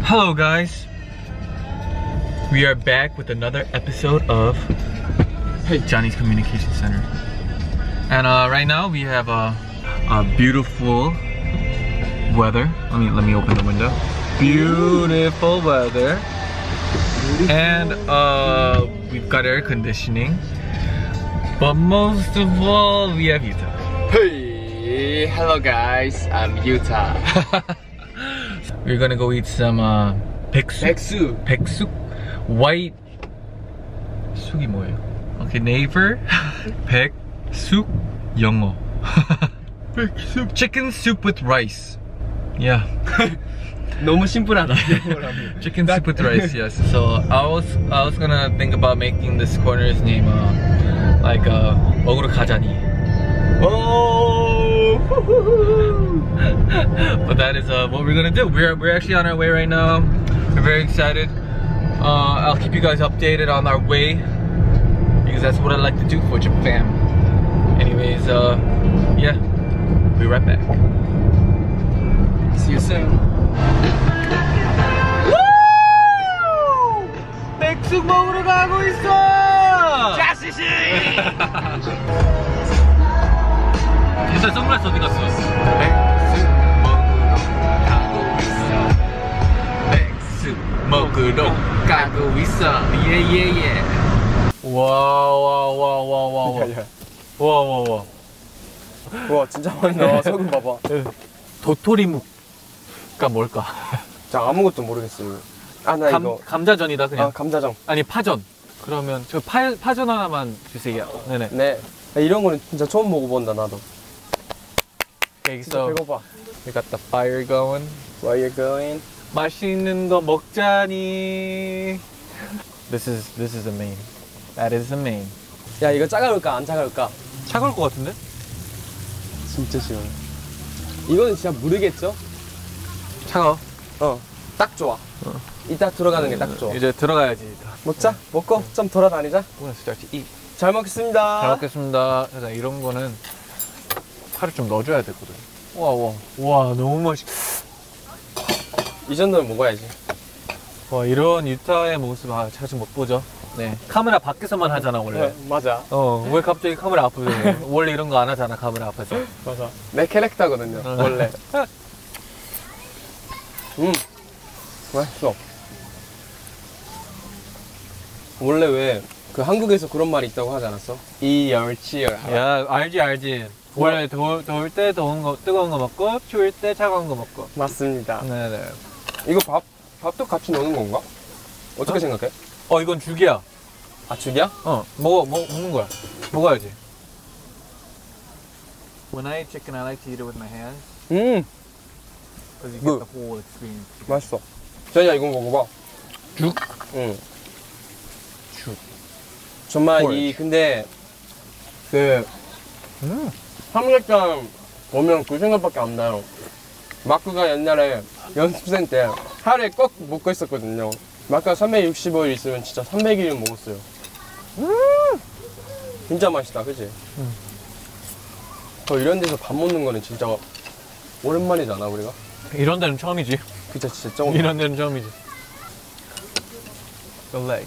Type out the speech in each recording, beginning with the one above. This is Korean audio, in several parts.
Hello guys, we are back with another episode of Johnny's Communication Center, and right now we have a beautiful weather. Let me open the window. Beautiful weather, and we've got air conditioning, but most of all we have Utah. Hey, hello guys, I'm Utah. We're gonna go eat some 백숙. White 쑥이 뭐예요? Okay, neighbor. 백숙 영어. 백숙. Chicken soup with rice. Yeah. 너무 심플하다. Chicken soup with rice. Yes. So I was gonna think about making this corner's name like 먹으러 가자니. Oh. But that is what we're gonna do. We're actually on our way right now. We're very excited. I'll keep you guys updated on our way because that's what I like to do for Japan. Anyways, yeah, be right back. See you soon. Woo! 백숙 먹으러 가고 있어. 자시시. 일단 선글라스 어디 갔어? 백숙 먹으러 가고 있어. 예예예. 와와와와와와. 와와와. 와 진짜 많이 나와. 소금 봐봐. 도토리묵가 뭘까? 자 아무것도 모르겠어요. 아 나 이거 감자전이다 그냥. 아 감자전. 아니 파전. 그러면 저 파전 하나만 주세요. 네네. 네. 이런 거는 진짜 처음 먹어본다 나도. Okay, 진짜 so 배고파. we got the fire going. Where you going? 맛있는 거 먹자니. This is the main. That is the main. 야 이거 차가울까 안 차가울까? 차가울 것 같은데? 진짜 시원해. 이거는 진짜 모르겠죠? 차가워. 딱 좋아. 이따 들어가는 게 딱 좋아. 이제 들어가야지. 먹자. 먹고 좀 돌아다니자. We're gonna start to eat. 잘 먹겠습니다. 잘 먹겠습니다. 그래서 이런 거는 파를 좀 넣어줘야 되거든. 와 너무 맛있. 이 정도는 먹어야지. 와 이런 유타의 모습 자주 못 보죠. 네. 카메라 밖에서만 하잖아 원래. 맞아. 왜 갑자기 카메라 앞에서 해? 원래 이런 거 안 하잖아 카메라 앞에서. 맞아. 내 캐릭터거든요. 원래. 맛있어. 원래 왜 그 한국에서 그런 말이 있다고 하지 않았어? 이 열치열. 야 알지. 원래 더울 때 더운 거 뜨거운 거 먹고 추울 때 차가운 거 먹고. 맞습니다. 네네. 이거 밥도 같이 넣는 건가? 어떻게 생각해? 이건 죽이야. 아 죽이야? 먹는 거야. 먹어야지. When I eat chicken, I like to eat it with my hands. Because you get the whole experience. 맛있어. 전이야 이거 먹어봐. 죽? 응. 죽. 정말 근데 그 삼겹살 보면 그 생각밖에 안 나요. 마크가 옛날에 연습생 때 하루에 꼭 먹고 있었거든요. 마크가 365일 있으면 진짜 300일은 먹었어요. 진짜 맛있다, 그치? 이런 데서 밥 먹는 거는 진짜 오랜만이잖아, 우리가? 이런 데는 처음이지. 그쵸, 진짜 조금. 이런 데는 처음이지. The leg.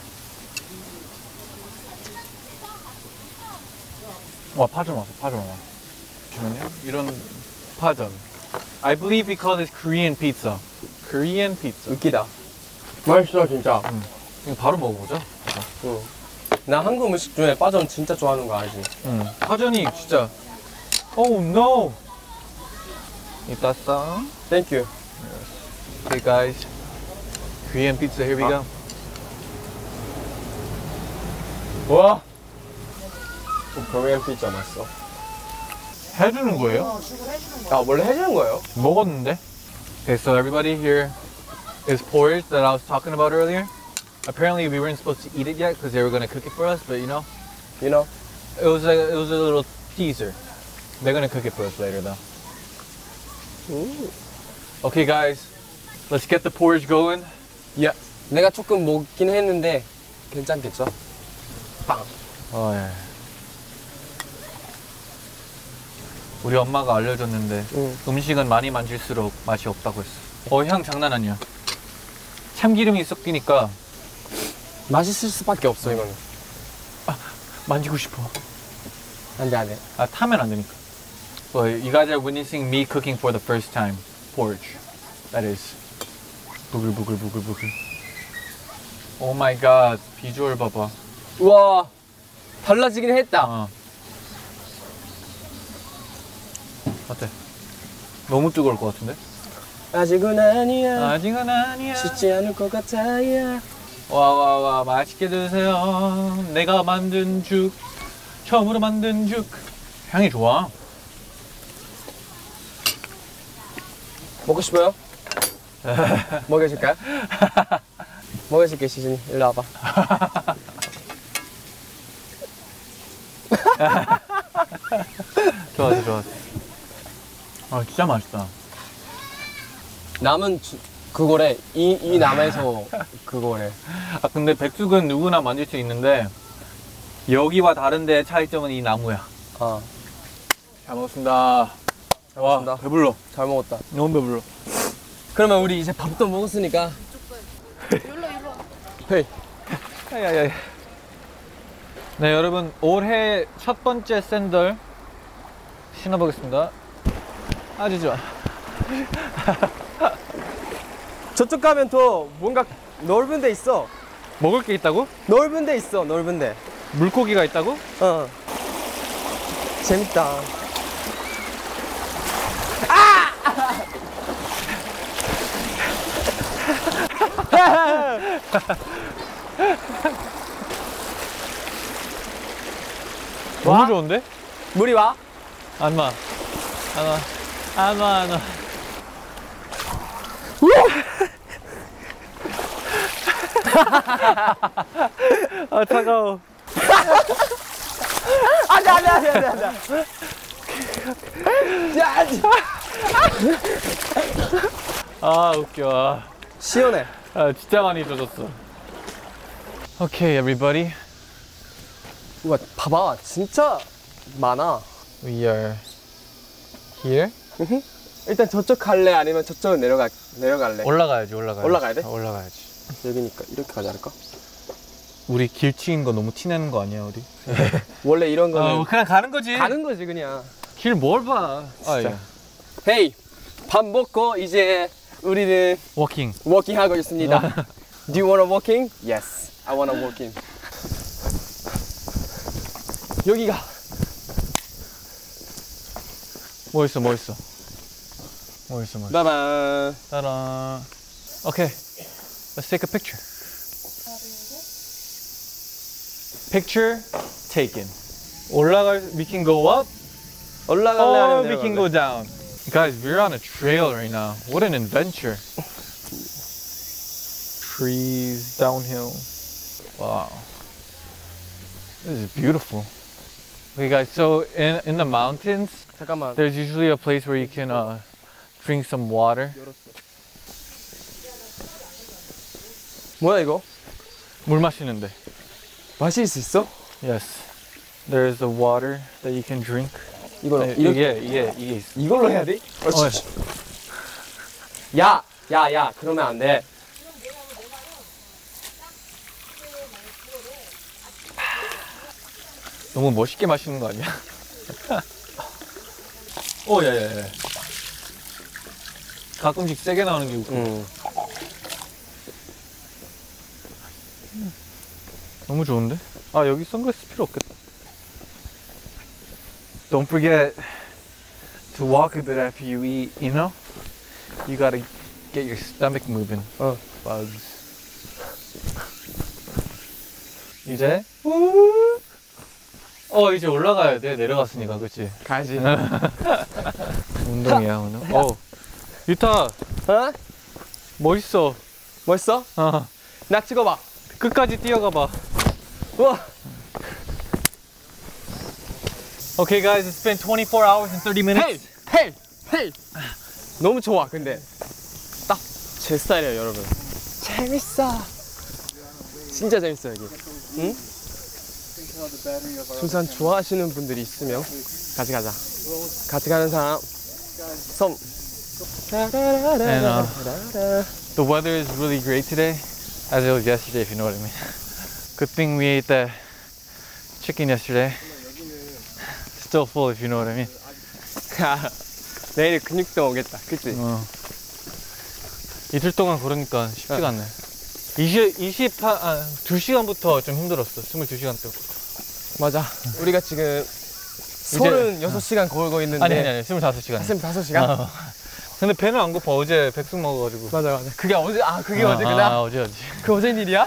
와 파전 왔어. 잠시만요. 이런 파전. I believe we call this Korean pizza. Korean pizza. 웃기다. 맛있어 진짜. 이거 바로 먹어보자. 나 한국 음식 중에 파전 진짜 좋아하는 거 알지? 파전이 진짜. Oh no. 이따 싸. Thank you. Okay guys. Korean pizza. Here we go. 와. 코리안 피자 맛있어. 해주는 거예요? 아 원래 해주는 거예요? 먹었는데. Okay, so everybody here is porridge that I was talking about earlier. Apparently we weren't supposed to eat it yet because they were gonna cook it for us, but you know, it was a little teaser. They're gonna cook it for us later though. Okay guys, let's get the porridge going. Yeah. 내가 조금 먹긴 했는데 괜찮겠죠? 빵. 예. 우리 엄마가 알려줬는데 음식은 많이 만질수록 맛이 없다고 했어. 향 장난 아니야. 참기름이 섞이니까 맛있을 수밖에 없어 이거는. 만지고 싶어. 안돼 안돼. 아, 타면 안 되니까. Well, you guys are witnessing me cooking for the first time. Porridge. That is. 부글부글부글부글. Oh my god. 비주얼 봐봐. 우와 달라지긴 했다. 어때? 너무 뜨거울 것 같은데? 아직은 아니야. 아직은 아니야. 쉽지 않을 것 같아요. 와 맛있게 드세요. 내가 만든 죽. 처음으로 만든 죽. 향이 좋아. 먹고 싶어요? 먹여줄까요? 먹여줄게 시즌이. 일로 와봐. 좋았어. 아 진짜 맛있다. 남은 그거래. 이 남에서 그거래. 아 근데 백숙은 누구나 만들 수 있는데 여기와 다른데 차이점은 이 나무야. 잘 먹었습니다. 잘 먹었습니다. 와, 배불러. 잘 먹었다. 너무 배불러. 그러면 우리 이제 밥도 먹었으니까. 헤이. 야야야. 네 여러분 올해 첫 번째 샌들 신어보겠습니다. 아주 좋아. 저쪽 가면 더 뭔가 넓은 데 있어. 먹을 게 있다고? 넓은 데 있어. 넓은 데. 물고기가 있다고? 재밌다. 너무 와? 좋은데? 물이 와? 안 와. 아 차가워. 안돼. 아 웃겨. 시원해. 아 진짜 많이 젖었어. Okay everybody. 우와 봐봐 진짜 많아. We are here. 일단 저쪽 갈래 아니면 저쪽으로 내려갈래? 올라가야지. 올라가야 돼? 올라가야지. 여기니까 이렇게 가지 않을까? 우리 길치인 거 너무 티내는 거 아니야 우리? 원래 이런 거는 그냥 가는 거지. 가는 거지 그냥. 길 뭘 봐. 진짜. 헤이 밥 먹고 이제 우리는 워킹. 워킹 하고 있습니다. Do you wanna walking? Yes, I wanna walking. 여기가 뭐 있어? 빠밤. 따란. Okay, let's take a picture. Picture taken. We can go up. 올라갈래 Or 아니면 we can 내려갈래? go down. Guys, we're on a trail right now. What an adventure. Trees, downhill. Wow. This is beautiful. Okay guys, so in the mountains, 잠깐만. there's usually a place where you can drink some water. 뭐야 이거? 물 마시는데. 마실 수 있어? Yes. There's a water that you can drink. 이걸로 네, 이렇게 이게 있어. 이걸로 해야 돼? 야, 그러면 안 돼. 너무 멋있게 마시는 거 아니야? 오, 야. 가끔씩 세게 나오는 게 웃겨. 너무 좋은데? 아, 여기 선글라스 필요 없겠다. Don't forget to walk a bit after you eat, you know? You gotta get your stomach moving. Bugs. 이제? 이제 올라가야 돼. 내려갔으니까, 그치? 가야지. 운동이야, 오늘. 유타, 멋있어. 멋있어? 나 찍어봐. 끝까지 뛰어가봐. 우와. Okay, guys, it's been 24 hours and 30 minutes. 헤이. 너무 좋아. 근데 딱 제 스타일이에요, 여러분. 재밌어. 진짜 재밌어 여기. 응? 등산 좋아하시는 분들이 있으면 같이 가자. 같이 가는 사람 손 And the weather is really great today, as it was yesterday, if you know what I mean. Good thing we ate that chicken yesterday. Still full, if you know what I mean. 내일 근육도 오겠다, 그치? 이틀 동안 걸으니까 쉽지가 않네. 2시간부터 좀 힘들었어. 22시간 때부터. 맞아. 우리가 지금 36시간 걸고 있는데. 아니 25시간. 25시간? 근데 배는 안 고파. 어제 백숙 먹어가지고. 맞아. 그게 어제, 그게 어제구나? 어제. 그 어제 일이야?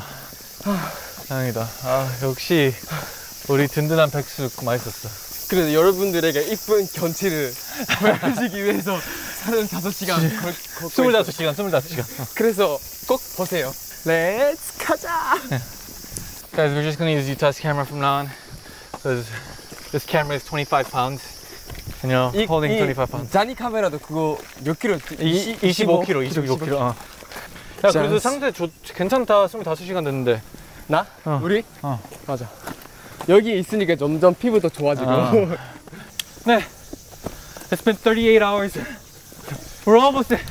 다행이다. 역시 우리 든든한 백숙 맛있었어. 그래서 여러분들에게 이쁜 견치를 보여주기 위해서 35시간 걷고 25시간. 그래서 꼭 보세요. 렛츠 가자! Guys, we're just gonna use Utah's camera from now on. Because this camera is 25 pounds. You know, holding 25 pounds. 자니 카메라도 그거 몇 킬로? 25kg. 야, 그래도 상태 괜찮다. 25시간 됐는데. 나? 우리? 맞아. 여기 있으니까 점점 피부도 좋아지고. 네. It's been 38 hours. We're almost there.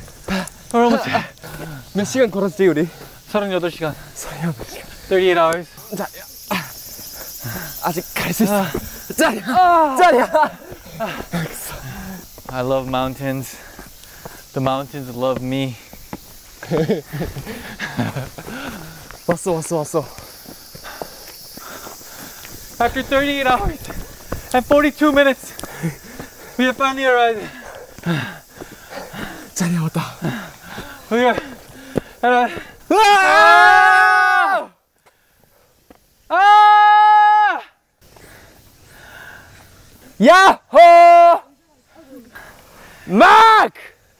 몇 시간 걸었지, 우리? 38시간. 38시간. 38 hours. 자, 아직 갈 수 있어. 짜리야. I love mountains. The mountains love me. 왔어. After 38 hours and 42 minutes, we have finally arrived. 짜리야 왔다. We are at 야호! 마크!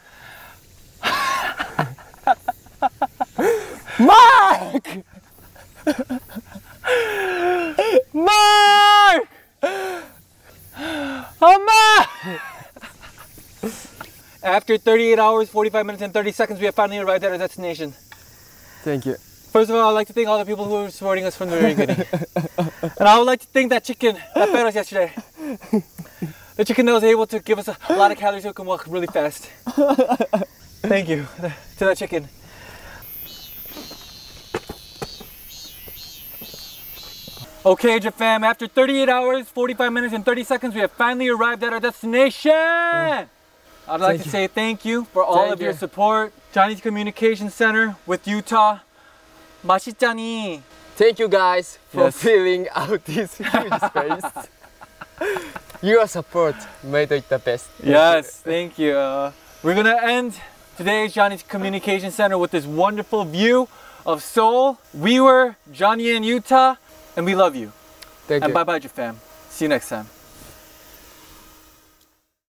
After 38 hours, 45 minutes, and 30 seconds, we have finally arrived at our destination. Thank you. First of all, I'd like to thank all the people who were supporting us from the very beginning. And I would like to thank that chicken that fed us yesterday. The chicken that was able to give us a lot of calories so it can walk really fast. Thank you to that chicken. Okay, Jafam, after 38 hours, 45 minutes, and 30 seconds, we have finally arrived at our destination. I'd like to say thank you for all of your support. Johnny's Communication Center with Utah. 맛있잖니. Thank you guys for filling out this huge space. Your support made it the best. Yes, thank you. We're gonna end today's Johnny's Communication Center with this wonderful view of Seoul. We were Johnny in Utah, and we love you. Thank you. And bye-bye, Jafam. See you next time.